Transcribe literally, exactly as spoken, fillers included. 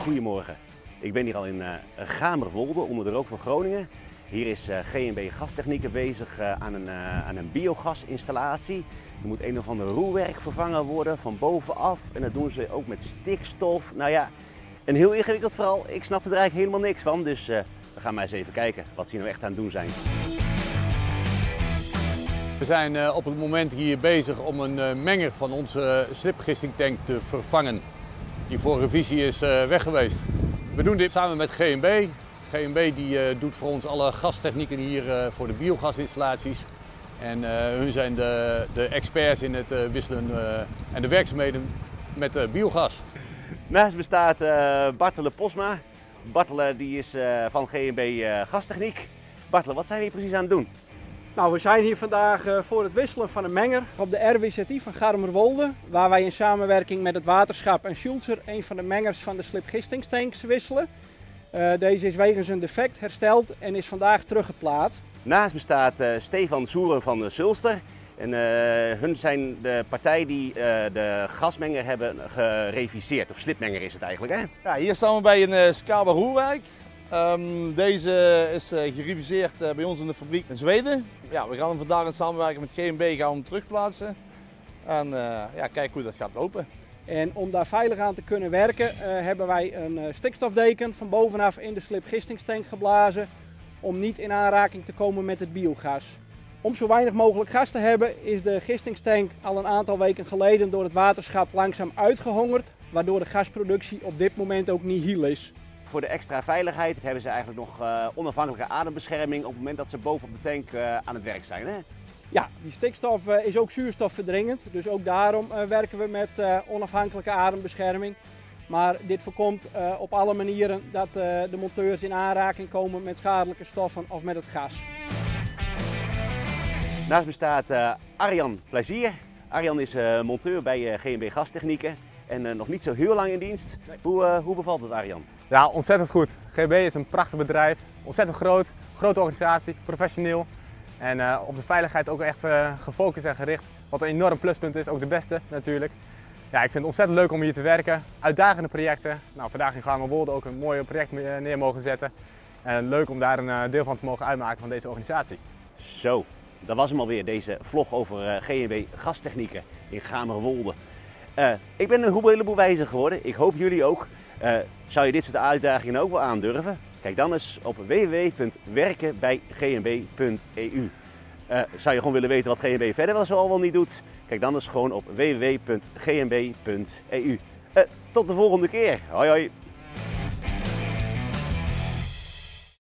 Goedemorgen, ik ben hier al in uh, Gamerwolde onder de rook van Groningen. Hier is uh, G en B Gastechnieken bezig uh, aan, een, uh, aan een biogasinstallatie. Er moet een of ander roerwerk vervangen worden van bovenaf en dat doen ze ook met stikstof. Nou ja, een heel ingewikkeld verhaal. Ik snap er eigenlijk helemaal niks van, dus uh, we gaan maar eens even kijken wat ze nou echt aan het doen zijn. We zijn uh, op het moment hier bezig om een uh, menger van onze slipgistingtank te vervangen. Die voor revisie is uh, weg geweest. We doen dit samen met G en B. G en B die, uh, doet voor ons alle gastechnieken hier uh, voor de biogasinstallaties. En uh, hun zijn de, de experts in het uh, wisselen uh, en de werkzaamheden met uh, biogas. Naast me staat uh, Bartele Posma. Bartele die is uh, van G en B uh, Gastechniek. Bartele, wat zijn we hier precies aan het doen? Nou, we zijn hier vandaag uh, voor het wisselen van een menger op de R W Z I van Gamerwolde, waar wij in samenwerking met het waterschap en Schulzer een van de mengers van de slipgistingstanks wisselen. Uh, deze is wegens een defect hersteld en is vandaag teruggeplaatst. Naast me staat uh, Stefan Soeren van de Sulster. En uh, hun zijn de partij die uh, de gasmenger hebben gereviseerd, of slipmenger is het eigenlijk, hè? Ja, hier staan we bij een uh, Skaba roerwerk. Um, deze is uh, gereviseerd uh, bij ons in de fabriek in Zweden. Ja, we gaan hem vandaag in samenwerking met G en B gaan we hem terugplaatsen. En uh, ja, kijken hoe dat gaat lopen. En om daar veilig aan te kunnen werken uh, hebben wij een uh, stikstofdeken van bovenaf in de slipgistingstank geblazen om niet in aanraking te komen met het biogas. Om zo weinig mogelijk gas te hebben is de gistingstank al een aantal weken geleden door het waterschap langzaam uitgehongerd, waardoor de gasproductie op dit moment ook nihil is. Voor de extra veiligheid hebben ze eigenlijk nog uh, onafhankelijke adembescherming op het moment dat ze boven op de tank uh, aan het werk zijn, hè? Ja, die stikstof uh, is ook zuurstofverdringend, dus ook daarom uh, werken we met uh, onafhankelijke adembescherming. Maar dit voorkomt uh, op alle manieren dat uh, de monteurs in aanraking komen met schadelijke stoffen of met het gas. Naast me staat uh, Arjan Plezier. Arjan is uh, monteur bij uh, G en B Gastechnieken en uh, nog niet zo heel lang in dienst. Nee. Hoe, uh, hoe bevalt het, Arjan? Ja, ontzettend goed. G en B is een prachtig bedrijf, ontzettend groot, grote organisatie, professioneel. En uh, op de veiligheid ook echt uh, gefocust en gericht, wat een enorm pluspunt is, ook de beste natuurlijk. Ja, ik vind het ontzettend leuk om hier te werken, uitdagende projecten. Nou, vandaag in Gamerwolde ook een mooi project neer mogen zetten. En leuk om daar een deel van te mogen uitmaken van deze organisatie. Zo, dat was hem alweer, deze vlog over uh, G en B Gastechnieken in Gamerwolde. Uh, ik ben een heleboel wijzer geworden, ik hoop jullie ook. Uh, zou je dit soort uitdagingen ook wel aandurven? Kijk dan eens op w w w punt werken bij g n b punt e u. Uh, zou je gewoon willen weten wat G en B verder wel zo al wel niet doet? Kijk dan eens gewoon op w w w punt g n b punt e u. Uh, tot de volgende keer. Hoi hoi!